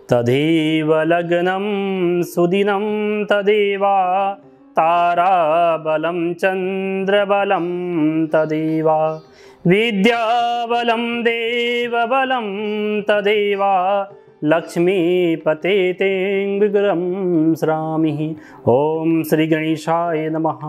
तदेव लग्नं सुदिनं तदेव ताराबलं चन्द्रबलं तदेव विद्याबलं देवबलं तदेव लक्ष्मीपते तें विग्रहं स्मरामि। ओम श्री गणेशाय नमः।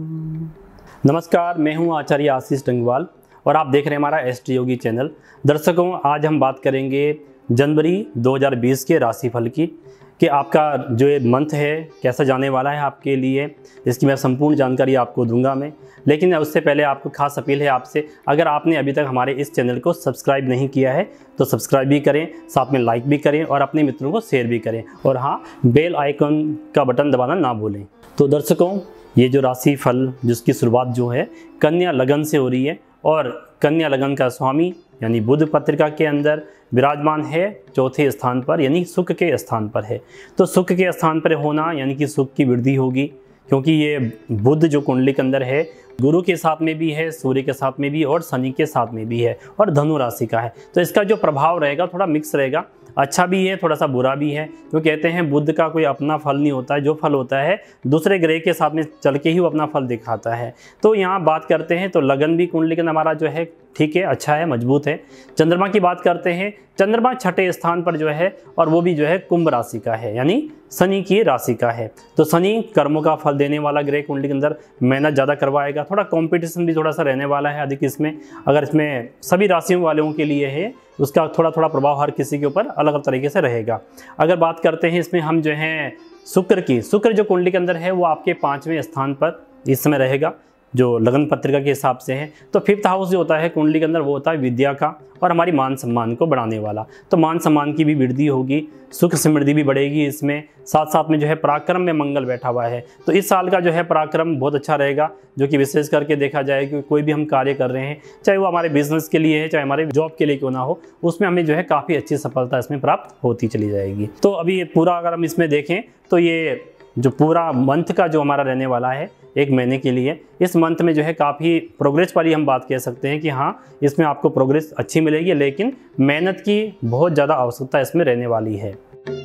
नमस्कार, मैं हूं आचार्य आशीष डंगवाल और आप देख रहे हैं हमारा एसटी योगी चैनल। दर्शकों, आज हम बात करेंगे जनवरी 2020 के राशिफल की कि आपका जो ये मंथ है कैसा जाने वाला है आपके लिए, इसकी मैं संपूर्ण जानकारी आपको दूंगा मैं। लेकिन उससे पहले आपको खास अपील है आपसे, अगर आपने अभी तक हमारे इस चैनल को सब्सक्राइब नहीं किया है तो सब्सक्राइब भी करें, साथ में लाइक भी करें और अपने मित्रों को शेयर भी करें, और हाँ, बेल आइकन का बटन दबाना ना भूलें। तो दर्शकों, ये जो राशिफल जिसकी शुरुआत जो है कन्या लगन से हो रही है और कन्या लगन का स्वामी यानी बुध पत्रिका के अंदर विराजमान है चौथे स्थान पर, यानी सुख के स्थान पर है। तो सुख के स्थान पर होना यानी कि सुख की वृद्धि होगी, क्योंकि ये बुध जो कुंडली के अंदर है गुरु के साथ में भी है, सूर्य के साथ में भी और शनि के साथ में भी है और धनु राशि का है। तो इसका जो प्रभाव रहेगा थोड़ा मिक्स रहेगा, अच्छा भी है थोड़ा सा बुरा भी है। तो कहते हैं बुध का कोई अपना फल नहीं होता है, जो फल होता है दूसरे ग्रह के साथ में चल के ही वो अपना फल दिखाता है। तो यहाँ बात करते हैं तो लगन भी कुंडली का हमारा जो है ठीक है, अच्छा है, मजबूत है। चंद्रमा की बात करते हैं, चंद्रमा छठे स्थान पर जो है और वो भी जो है कुंभ राशि का है, यानी शनि की राशि का है। तो शनि कर्मों का फल देने वाला ग्रह कुंडली के अंदर मेहनत ज़्यादा करवाएगा, थोड़ा कंपटीशन भी थोड़ा सा रहने वाला है अधिक इसमें। अगर इसमें सभी राशियों वालों के लिए है उसका थोड़ा थोड़ा प्रभाव हर किसी के ऊपर अलग अलग तरीके से रहेगा। अगर बात करते हैं इसमें हम जो है शुक्र की, शुक्र जो कुंडली के अंदर है वो आपके 5वें स्थान पर इस समय रहेगा जो लगन पत्रिका के हिसाब से है। तो 5th हाउस जो होता है कुंडली के अंदर वो होता है विद्या का और हमारी मान सम्मान को बढ़ाने वाला। तो मान सम्मान की भी वृद्धि होगी, सुख समृद्धि भी बढ़ेगी इसमें। साथ साथ में जो है पराक्रम में मंगल बैठा हुआ है। तो इस साल का जो है पराक्रम बहुत अच्छा रहेगा, जो कि विशेष करके देखा जाए कि कोई भी हम कार्य कर रहे हैं, चाहे वो हमारे बिजनेस के लिए है चाहे हमारे जॉब के लिए क्यों ना हो, उसमें हमें जो है काफ़ी अच्छी सफलता इसमें प्राप्त होती चली जाएगी। तो अभी पूरा अगर हम इसमें देखें तो ये जो पूरा मंथ का जो हमारा रहने वाला है 1 महीने के लिए, इस मंथ में जो है काफ़ी प्रोग्रेस वाली हम बात कह सकते हैं कि हाँ, इसमें आपको प्रोग्रेस अच्छी मिलेगी, लेकिन मेहनत की बहुत ज़्यादा आवश्यकता इसमें रहने वाली है।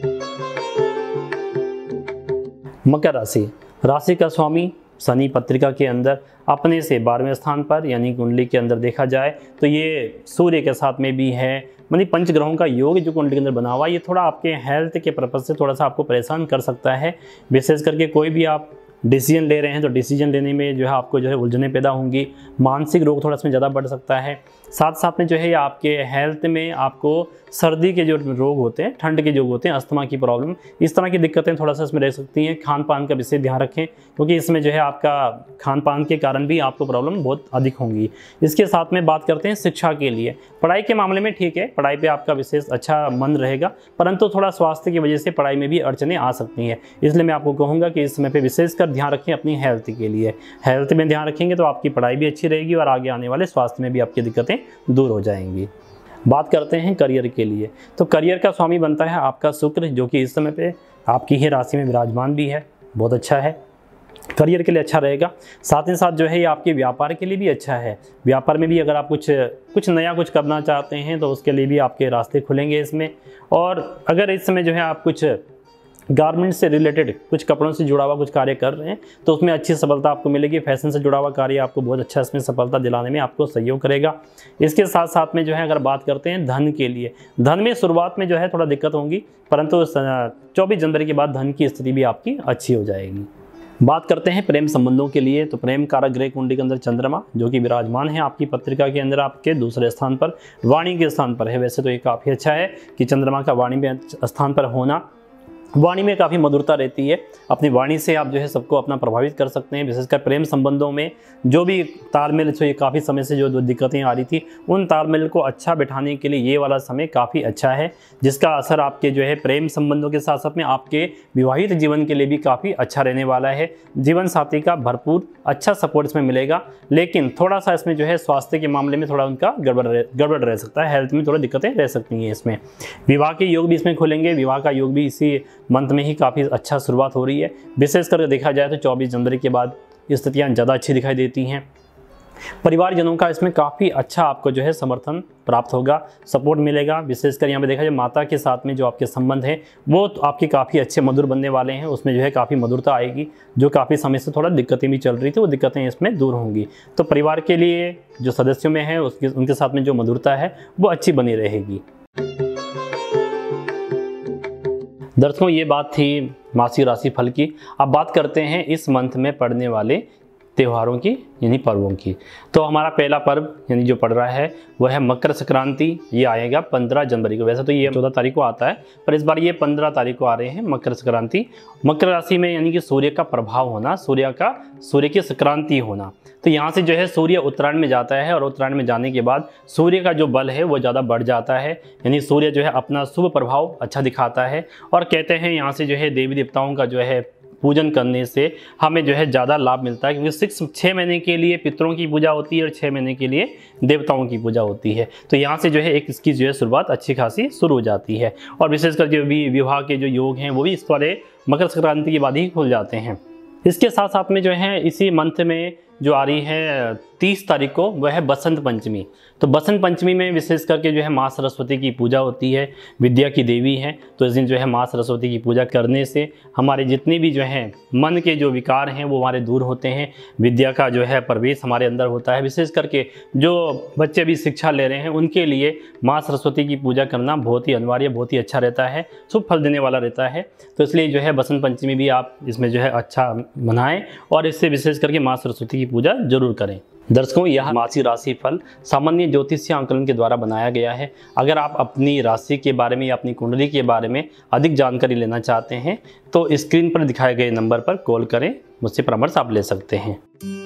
मकर राशि, राशि का स्वामी शनि पत्रिका के अंदर अपने से 12वें स्थान पर यानी कुंडली के अंदर देखा जाए तो ये सूर्य के साथ में भी है, यानी 5 ग्रहों का योग जो कुंडली के अंदर बना हुआ है। ये थोड़ा आपके हेल्थ के पर्पज से थोड़ा सा आपको परेशान कर सकता है। विशेष करके कोई भी आप डिसीजन ले रहे हैं तो डिसीजन लेने में जो है आपको जो है उलझने पैदा होंगी, मानसिक रोग थोड़ा इसमें ज़्यादा बढ़ सकता है। साथ साथ में जो है आपके हेल्थ में आपको सर्दी के जो रोग होते हैं, ठंड के जो होते हैं, अस्थमा की प्रॉब्लम, इस तरह की दिक्कतें थोड़ा सा इसमें रह सकती हैं। खान पान का विशेष ध्यान रखें, क्योंकि इसमें जो है आपका खान पान के कारण भी आपको प्रॉब्लम बहुत अधिक होंगी। इसके साथ में बात करते हैं शिक्षा के लिए, पढ़ाई के मामले में ठीक है, पढ़ाई पे आपका विशेष अच्छा मन रहेगा, परंतु थोड़ा स्वास्थ्य की वजह से पढ़ाई में भी अड़चनें आ सकती हैं। इसलिए मैं आपको कहूँगा कि इस समय पे विशेषकर ध्यान रखें अपनी हेल्थ के लिए। हेल्थ में ध्यान रखेंगे तो आपकी पढ़ाई भी अच्छी रहेगी और आगे आने वाले स्वास्थ्य में भी आपकी दिक्कतें दूर हो जाएंगी। बात करते हैं करियर के लिए, तो करियर का स्वामी बनता है आपका शुक्र, जो कि इस समय पे आपकी ही राशि में विराजमान भी है, बहुत अच्छा है, करियर के लिए अच्छा रहेगा। साथ ही साथ जो है ये आपके व्यापार के लिए भी अच्छा है। व्यापार में भी अगर आप कुछ नया कुछ करना चाहते हैं तो उसके लिए भी आपके रास्ते खुलेंगे इसमें। और अगर इस समय जो है आप कुछ गारमेंट से रिलेटेड कुछ कपड़ों से जुड़ा हुआ कुछ कार्य कर रहे हैं तो उसमें अच्छी सफलता आपको मिलेगी। फैशन से जुड़ा हुआ कार्य आपको बहुत अच्छा इसमें सफलता दिलाने में आपको सहयोग करेगा। इसके साथ साथ में जो है अगर बात करते हैं धन के लिए, धन में शुरुआत में जो है थोड़ा दिक्कत होंगी, परंतु 24 जनवरी के बाद धन की स्थिति भी आपकी अच्छी हो जाएगी। बात करते हैं प्रेम संबंधों के लिए, तो प्रेम कारक ग्रह कुंडली के अंदर चंद्रमा जो कि विराजमान है आपकी पत्रिका के अंदर आपके 2 स्थान पर, वाणी के स्थान पर है। वैसे तो ये काफ़ी अच्छा है कि चंद्रमा का वाणी में स्थान पर होना, वाणी में काफ़ी मधुरता रहती है। अपनी वाणी से आप जो है सबको अपना प्रभावित कर सकते हैं। विशेषकर प्रेम संबंधों में जो भी तालमेल ये काफ़ी समय से जो दिक्कतें आ रही थी, उन तालमेल को अच्छा बिठाने के लिए ये वाला समय काफ़ी अच्छा है, जिसका असर आपके जो है प्रेम संबंधों के साथ साथ में आपके विवाहित जीवन के लिए भी काफ़ी अच्छा रहने वाला है। जीवन साथी का भरपूर अच्छा सपोर्ट इसमें मिलेगा, लेकिन थोड़ा सा इसमें जो है स्वास्थ्य के मामले में थोड़ा उनका गड़बड़ रह सकता है, हेल्थ में थोड़ी दिक्कतें रह सकती हैं इसमें। विवाह के योग भी इसमें खुलेंगे, विवाह का योग भी इसी मंथ में ही काफ़ी अच्छा शुरुआत हो रही है। विशेष करके देखा जाए तो 24 जनवरी के बाद स्थितियाँ ज़्यादा अच्छी दिखाई देती हैं। परिवारजनों का इसमें काफ़ी अच्छा आपको जो है समर्थन प्राप्त होगा, सपोर्ट मिलेगा। विशेषकर यहाँ पे देखा जाए माता के साथ में जो आपके संबंध हैं वो तो आपके काफ़ी अच्छे मधुर बनने वाले हैं। उसमें जो है काफ़ी मधुरता आएगी। जो काफ़ी समय से थोड़ा दिक्कतें भी चल रही थी वो दिक्कतें इसमें दूर होंगी। तो परिवार के लिए जो सदस्यों में है उनके साथ में जो मधुरता है वो अच्छी बनी रहेगी। दर्शकों, ये बात थी मासिक राशि फल की। अब बात करते हैं इस मंथ में पड़ने वाले त्योहारों की यानी पर्वों की। तो हमारा पहला पर्व यानी जो पड़ रहा है वह है मकर संक्रांति। ये आएगा 15 जनवरी को। वैसे तो ये 14 तारीख को आता है, पर इस बार ये 15 तारीख को आ रहे हैं मकर संक्रांति। मकर राशि में यानी कि सूर्य का प्रभाव होना, सूर्य की संक्रांति होना। तो यहाँ से जो है सूर्य उत्तरायण में जाता है और उत्तरायण में जाने के बाद सूर्य का जो बल है वो ज़्यादा बढ़ जाता है। यानी सूर्य जो है अपना शुभ प्रभाव अच्छा दिखाता है। और कहते हैं यहाँ से जो है देवी देवताओं का जो है पूजन करने से हमें जो है ज़्यादा लाभ मिलता है, क्योंकि 6 महीने के लिए पितरों की पूजा होती है और 6 महीने के लिए देवताओं की पूजा होती है। तो यहाँ से जो है एक इसकी जो है शुरुआत अच्छी खासी शुरू हो जाती है। और विशेषकर जो भी विवाह के जो योग हैं वो भी इस वाले मकर संक्रांति के बाद ही खुल जाते हैं। इसके साथ साथ में जो है इसी मंथ में जो आ रही है 30 तारीख को वह है बसंत पंचमी। तो बसंत पंचमी में विशेष करके जो है माँ सरस्वती की पूजा होती है, विद्या की देवी है। तो इस दिन जो है माँ सरस्वती की पूजा करने से हमारे जितने भी जो हैं मन के जो विकार हैं वो हमारे दूर होते हैं। विद्या का जो है प्रवेश हमारे अंदर होता है। विशेष करके जो बच्चे भी शिक्षा ले रहे हैं उनके लिए माँ सरस्वती की पूजा करना बहुत ही अनिवार्य, बहुत ही अच्छा रहता है, शुभ फल देने वाला रहता है। तो इसलिए जो है बसंत पंचमी भी आप इसमें जो है अच्छा मनाएं और इससे विशेष करके माँ सरस्वती की पूजा जरूर करें। दर्शकों, यह मासिक राशि फल सामान्य ज्योतिषीय आंकलन के द्वारा बनाया गया है। अगर आप अपनी राशि के बारे में या अपनी कुंडली के बारे में अधिक जानकारी लेना चाहते हैं तो स्क्रीन पर दिखाए गए नंबर पर कॉल करें, मुझसे परामर्श आप ले सकते हैं।